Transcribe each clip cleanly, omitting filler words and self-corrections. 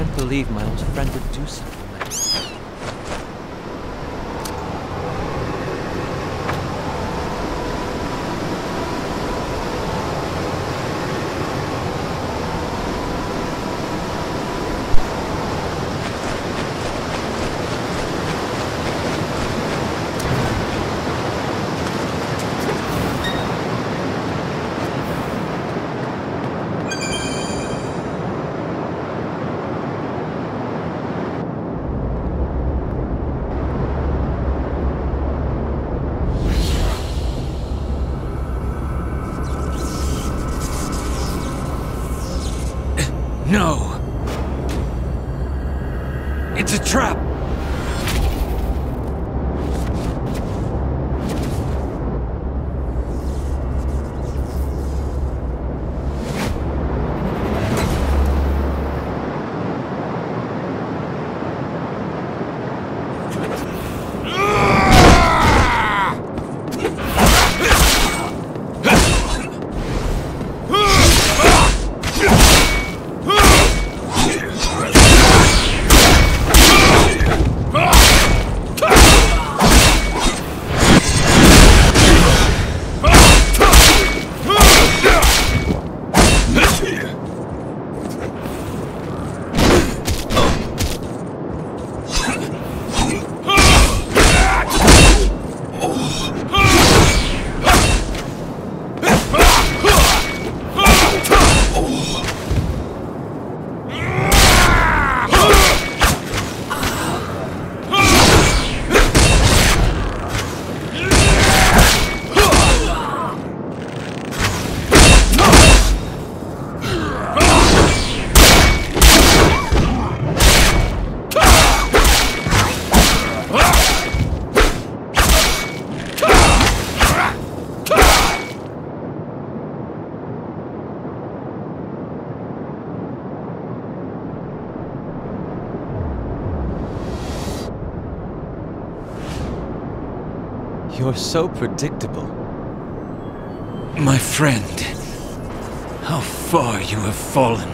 can't believe my old friend would do something like this. No! It's a trap! You're so predictable. My friend, how far you have fallen.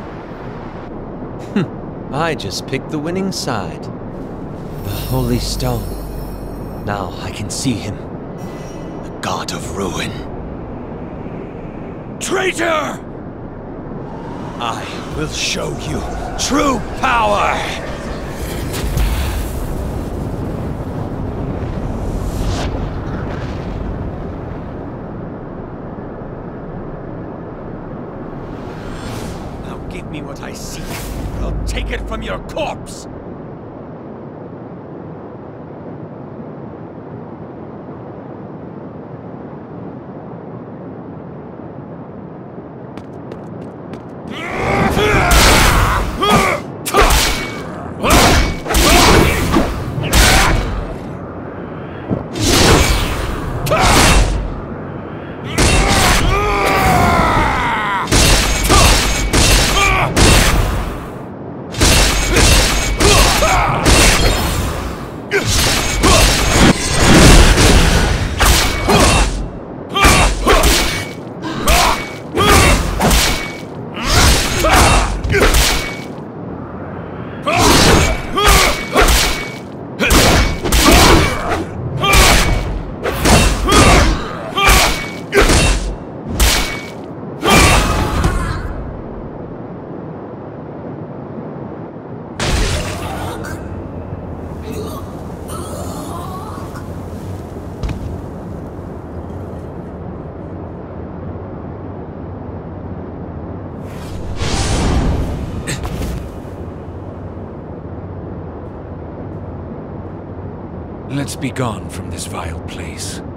I just picked the winning side. The Holy Stone. Now I can see him. The God of Ruin. Traitor! I will show you true power! Give me what I seek. I'll take it from your corpse! Let's be gone from this vile place.